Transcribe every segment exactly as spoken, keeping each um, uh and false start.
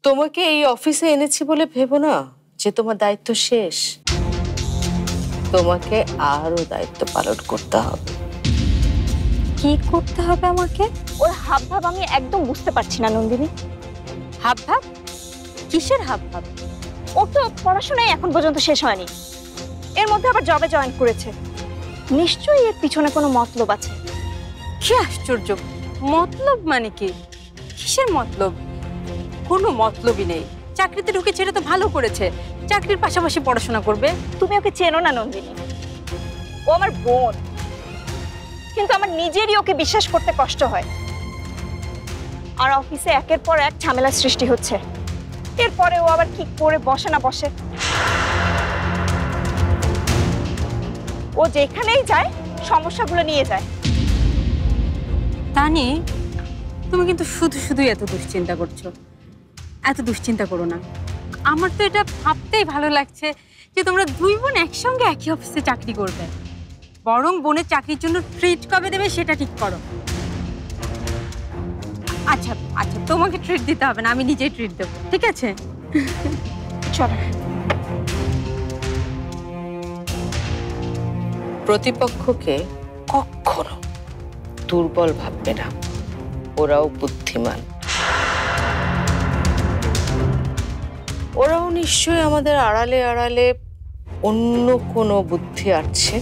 তোমাকে এই অফিসে এনেছি বলে ভেবো না যে তোমার দায়িত্ব শেষ। তোমাকে আরো দায়িত্ব পালন করতে হবে। কি করতে হবে আমাকে? ওর হাব ভাব আমি একদম বুঝতে পারছি না নন্দিনী। হাব ভাব? কিসের হাব ভাব? ওর তো পড়াশোনাই এখন পর্যন্ত শেষ হয়নি, এর মধ্যে আবার জবে জয়েন করেছে। নিশ্চয়ই এর পিছনে কোনো মতলব আছে। কি আশ্চর্য! মতলব মানে কি? কিসের মতলব? কোনো মতলবই নেই। চাকরিতে ঢুকেছে, এটা তো ভালো করেছে। চাকরির পাশাপাশি পড়াশোনা করবে। তুমি ওকে চেনো না নন্দিনী, ও আমার বোন, কিন্তু আমার নিজেরই ওকে বিশ্বাস করতে কষ্ট হয়। আর অফিসে একের পর এক ঝামেলার সৃষ্টি হচ্ছে, এরপরে ও আবার কি করে বসে না বসে। ও যেখানেই যায় সমস্যাগুলো নিয়ে যায়। তানি, তুমি কিন্তু শুধু শুধুই এত দুশ্চিন্তা করছো। এত দুশ্চিন্তা করো না। আমার তো এটা ভাবতেই ভালো লাগছে যে তোমরা দুই বোন একসঙ্গে একই অফিসে চাকরি করবে। বরং বোনের চাকরির জন্য ট্রিট কবে দেবে সেটা ঠিক করো। আচ্ছা আচ্ছা, তোমাকে ট্রিট দিতে হবে না, আমি নিজেই ট্রিট দেবো, ঠিক আছে? চলো। প্রতিপক্ষকে কখনো দুর্বল ভাববে না, ওরাও বুদ্ধিমান। ওরাও নিশ্চয়ই আমাদের আড়ালে আড়ালে অন্য কোনো বুদ্ধি আছে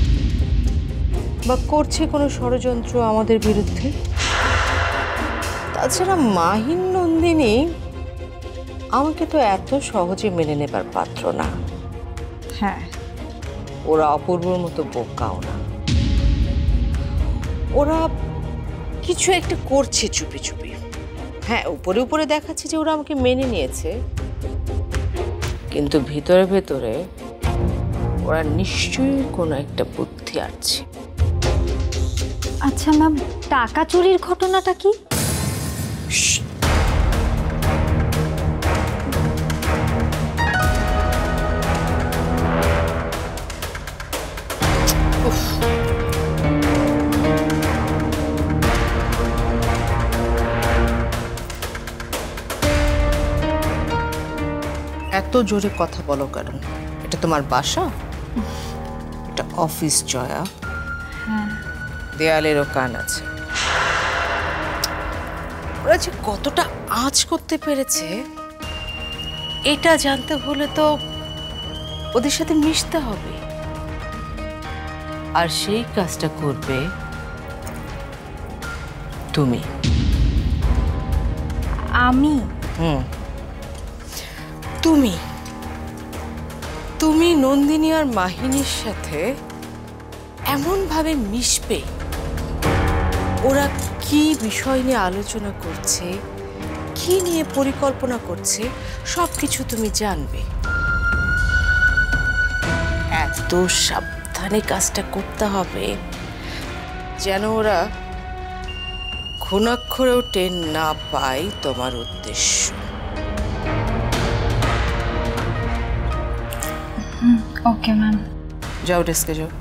বা করছে কোনো ষড়যন্ত্র আমাদের বিরুদ্ধে। তাছাড়া মাহিন নন্দিনী আমাকে তো এত সহজে মেনে নেবার পাত্র না। হ্যাঁ, ওরা অপূর্বর মতো বোকাও না। ওরা কিছু একটা করছে চুপি চুপি। হ্যাঁ, উপরে উপরে দেখাচ্ছে যে ওরা আমাকে মেনে নিয়েছে, কিন্তু ভিতরে ভেতরে ওরা নিশ্চয়ই কোনো একটা বুদ্ধি আছে। আচ্ছা ম্যাম, টাকা চুরির ঘটনাটা কি? এত জোরে কথা বলো কেন? এটা তোমার বাসা? এটা অফিস জয়া। হ্যাঁ, দেয়ালেরও কান আছে। ওরা যে কতটা আঁচ করতে পেরেছে এটা জানতে হলে তো ওদের সাথে মিশতে হবে, আর সেই কাজটা করবে তুমি। আমি? হুম, তুমি তুমি নন্দিনী আর মাহিনীর সাথে এমন ভাবে মিশবে, ওরা কি বিষয় নিয়ে আলোচনা করছে, কি নিয়ে পরিকল্পনা করছে, সবকিছু তুমি জানবে। এত সাবধানে কাজটা করতে হবে যেন ওরা ঘুণাক্ষরেও টের না পায় তোমার উদ্দেশ্য। Okay ma'am. যাও ডেস্কে যাও।